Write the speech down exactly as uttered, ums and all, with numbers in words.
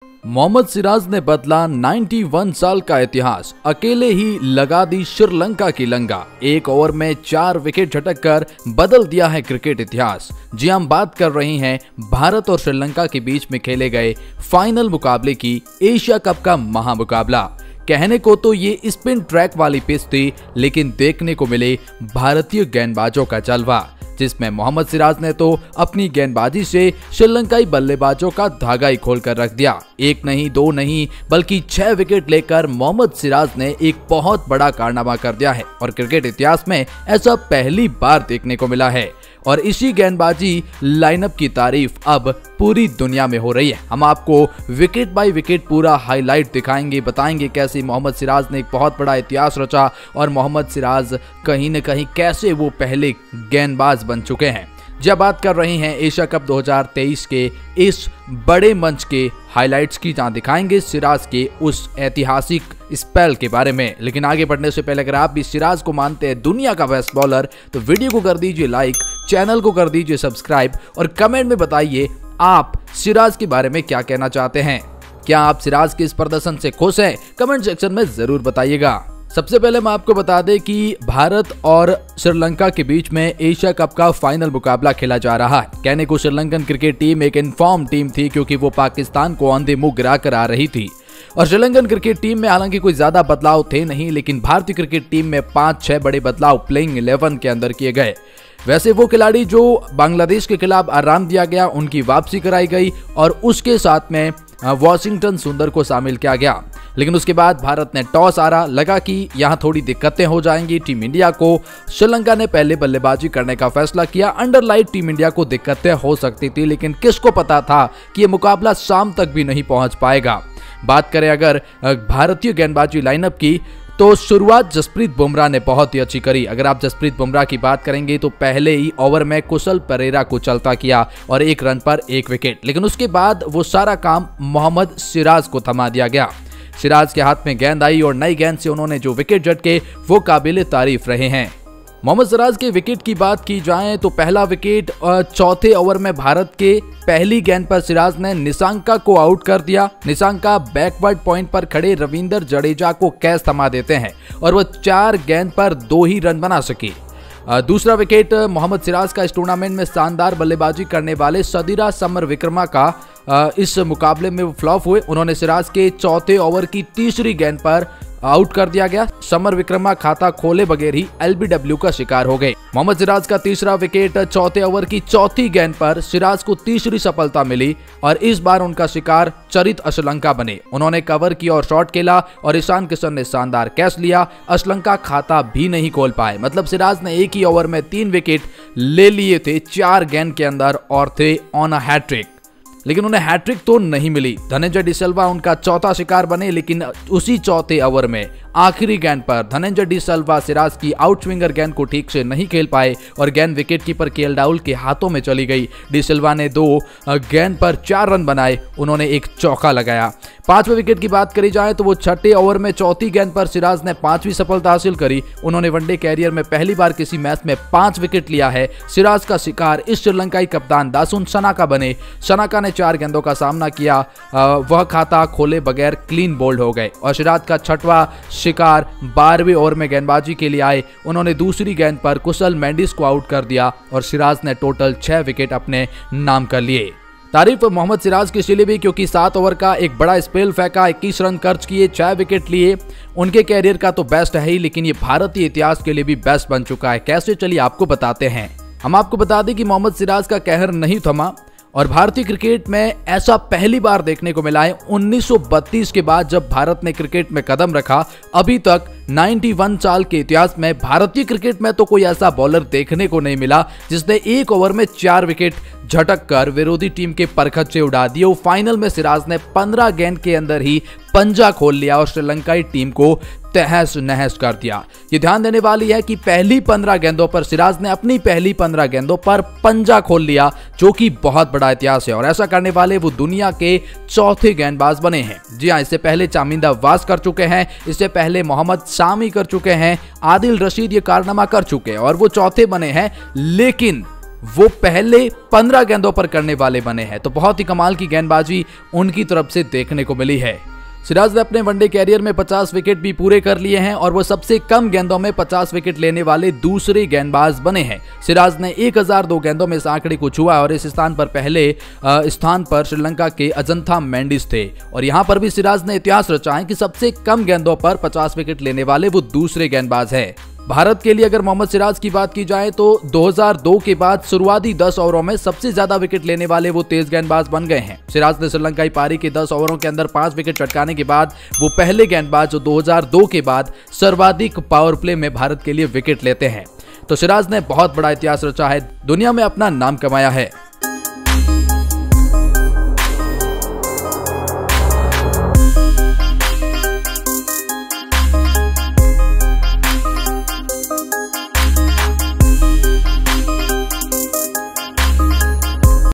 मोहम्मद सिराज ने बदला इक्यानवे साल का इतिहास, अकेले ही लगा दी श्रीलंका की लंगा। एक ओवर में चार विकेट झटक कर बदल दिया है क्रिकेट इतिहास। जी हम बात कर रहे हैं भारत और श्रीलंका के बीच में खेले गए फाइनल मुकाबले की, एशिया कप का महामुकाबला। कहने को तो ये स्पिन ट्रैक वाली पिच थी, लेकिन देखने को मिले भारतीय गेंदबाजों का जलवा, जिसमें मोहम्मद सिराज ने तो अपनी गेंदबाजी से श्रीलंकाई बल्लेबाजों का धागा ही खोल कर रख दिया। एक नहीं, दो नहीं, बल्कि छह विकेट लेकर मोहम्मद सिराज ने एक बहुत बड़ा कारनामा कर दिया है और क्रिकेट इतिहास में ऐसा पहली बार देखने को मिला है। और इसी गेंदबाजी लाइनअप की तारीफ अब पूरी दुनिया में हो रही है। हम आपको विकेट बाय विकेट पूरा हाईलाइट दिखाएंगे, बताएंगे कैसे मोहम्मद सिराज ने एक बहुत बड़ा इतिहास रचा और मोहम्मद सिराज कहीं न कहीं कैसे वो पहले गेंदबाज बन चुके हैं। जब बात कर रहे हैं एशिया कप दो हज़ार तेईस के इस बड़े मंच के हाइलाइट्स की, जहां दिखाएंगे सिराज के उस ऐतिहासिक स्पेल के बारे में। लेकिन आगे बढ़ने से पहले अगर आप भी सिराज को मानते हैं दुनिया का बेस्ट बॉलर, तो वीडियो को कर दीजिए लाइक, चैनल को कर दीजिए सब्सक्राइब और कमेंट में बताइए आप सिराज के बारे में क्या कहना चाहते हैं। क्या आप सिराज के इस प्रदर्शन से खुश हैं? कमेंट सेक्शन में जरूर बताइएगा। सबसे पहले मैं आपको बता दें कि भारत और श्रीलंका के बीच में एशिया कप का फाइनल मुकाबला खेला जा रहा है। कहने को श्रीलंकन क्रिकेट टीम एक इनफॉर्म टीम थी, क्योंकि वो पाकिस्तान को अंधे मुंह गिरा कर आ रही थी। और श्रीलंकन क्रिकेट टीम में हालांकि कोई ज्यादा बदलाव थे नहीं, लेकिन भारतीय क्रिकेट टीम में पांच छह बड़े बदलाव प्लेइंग इलेवन के अंदर किए गए। वैसे वो खिलाड़ी जो बांग्लादेश के खिलाफ आराम दिया गया, उनकी वापसी कराई गई और उसके साथ में वॉशिंगटन सुंदर को शामिल किया गया। लेकिन उसके बाद भारत ने टॉस हारा, लगा कि यहां थोड़ी दिक्कतें हो जाएंगी टीम इंडिया को। श्रीलंका ने पहले बल्लेबाजी करने का फैसला किया। अंडर लाइट टीम इंडिया को दिक्कतें हो सकती थी, लेकिन किसको पता था कि यह मुकाबला शाम तक भी नहीं पहुंच पाएगा। बात करें अगर भारतीय गेंदबाजी लाइनअप की, तो शुरुआत जसप्रीत बुमराह ने बहुत ही अच्छी करी। अगर आप जसप्रीत बुमराह की बात करेंगे तो पहले ही ओवर में कुशल परेरा को चलता किया और एक रन पर एक विकेट। लेकिन उसके बाद वो सारा काम मोहम्मद सिराज को थमा दिया गया। सिराज के हाथ में गेंद आई और नई गेंद से उन्होंने जो विकेट झटके वो काबिले तारीफ रहे हैं। मोहम्मद सिराज के विकेट की बात की जाए तो पहला विकेट चौथे ओवर में भारत के पहली गेंद पर सिराज ने निशंका को आउट कर दिया। निशंका बैकवर्ड पॉइंट पर खड़े रविंद्र जडेजा को कैच थमा देते हैं और वह चार गेंद पर दो ही रन बना सके। दूसरा विकेट मोहम्मद सिराज का इस टूर्नामेंट में शानदार बल्लेबाजी करने वाले सदीरा समर विक्रमा का इस मुकाबले में वो फ्लॉप हुए। उन्होंने सिराज के चौथे ओवर की तीसरी गेंद पर आउट कर दिया गया। समर विक्रमा खाता खोले बगैर ही एलबीडब्ल्यू का शिकार हो गए। मोहम्मद सिराज का तीसरा विकेट चौथे ओवर की चौथी गेंद पर सिराज को तीसरी सफलता मिली और इस बार उनका शिकार चरित अश्लंका बने। उन्होंने कवर किया और शॉट खेला और ईशान किशन ने शानदार कैच लिया। अश्लंका खाता भी नहीं खोल पाए। मतलब सिराज ने एक ही ओवर में तीन विकेट ले लिए थे चार गेंद के अंदर और थे ऑन अ हैट्रिक, लेकिन उन्हें हैट्रिक तो नहीं मिली। धनंजय डिसिल्वा उनका चौथा शिकार बने, लेकिन उसी चौथे ओवर में आखिरी गेंद पर धनंजय डिसिल्वा सिराज की आउट स्विंगर गेंद को ठीक से नहीं खेल पाए और गेंद विकेट कीपर केएल राहुल के हाथों में चली गई। डिसिल्वा ने दो गेंद पर चार रन बनाए, उन्होंने एक चौका लगाया। पांचवें विकेट की बात करी जाए तो वो छठे ओवर में चौथी गेंद पर सिराज ने पांचवी सफलता हासिल करी। उन्होंने वनडे कैरियर में पहली बार किसी मैच में पांच विकेट लिया है। सिराज का शिकार इस श्रीलंकाई कप्तान दासुन सनाका बने। सनाका ने चार गेंदों का सामना किया, वह खाता खोले बगैर क्लीन बोल्ड हो गए और सिराज का छठवां शिकार बारहवें ओवर में गेंदबाजी के लिए आए। उन्होंने दूसरी गेंद पर कुशल मेंडिस को आउट कर दिया और सिराज ने टोटल छह विकेट अपने नाम कर लिए। तारीफ मोहम्मद सिराज की इसलिए भी क्योंकि सात ओवर का एक बड़ा स्पेल फेंका, इक्कीस रन खर्च किए, छह विकेट लिए। उनके कैरियर का तो बेस्ट है ही, लेकिन ये भारतीय इतिहास के लिए भी बेस्ट बन चुका है। कैसे, चलिए आपको बताते हैं। हम आपको बता दें कि मोहम्मद सिराज का कहर नहीं थमा और भारतीय क्रिकेट में ऐसा पहली बार देखने को मिला है उन्नीस सौ बत्तीस के बाद जब भारत ने क्रिकेट में कदम रखा। अभी तक इक्यानवे साल के इतिहास में भारतीय क्रिकेट में तो कोई ऐसा बॉलर देखने को नहीं मिला जिसने एक ओवर में चार विकेट झटक कर विरोधी टीम के परखच्चे उड़ा दिए। वो फाइनल में सिराज ने पंद्रह गेंद के अंदर ही पंजा खोल लिया और श्रीलंकाई टीम को तहस नहस कर दिया। ये ध्यान देने वाली है कि पहली पंद्रह गेंदों पर सिराज ने अपनी पहली पंद्रह गेंदों पर पंजा खोल लिया, जो कि बहुत बड़ा इतिहास है और ऐसा करने वाले वो दुनिया के चौथे गेंदबाज बने हैं। जी हाँ, इससे पहले चामिंदा वास कर चुके हैं, इससे पहले मोहम्मद शामी कर चुके हैं, आदिल रशीद ये कारनामा कर चुके हैं और वो चौथे बने हैं। लेकिन वो पहले पंद्रह गेंदों पर करने वाले बने हैं। तो बहुत ही कमाल की गेंदबाजी उनकी तरफ से देखने को मिली है। सिराज ने अपने वनडे कैरियर में पचास विकेट भी पूरे कर लिए हैं और वो सबसे कम गेंदों में पचास विकेट लेने वाले दूसरे गेंदबाज बने हैं। सिराज ने एक हज़ार दो गेंदों में इस आंकड़े को छुआ और इस स्थान पर पहले स्थान पर श्रीलंका के अजंता मेंडिस थे। और यहां पर भी सिराज ने इतिहास रचा है कि सबसे कम गेंदों पर पचास विकेट लेने वाले वो दूसरे गेंदबाज हैं। भारत के लिए अगर मोहम्मद सिराज की बात की जाए तो दो हज़ार दो के बाद शुरुआती दस ओवरों में सबसे ज्यादा विकेट लेने वाले वो तेज गेंदबाज बन गए हैं। सिराज ने श्रीलंकाई पारी के दस ओवरों के अंदर पांच विकेट चटकाने के बाद वो पहले गेंदबाज जो दो हज़ार दो के बाद सर्वाधिक पावर प्ले में भारत के लिए विकेट लेते हैं। तो सिराज ने बहुत बड़ा इतिहास रचा है, दुनिया में अपना नाम कमाया है।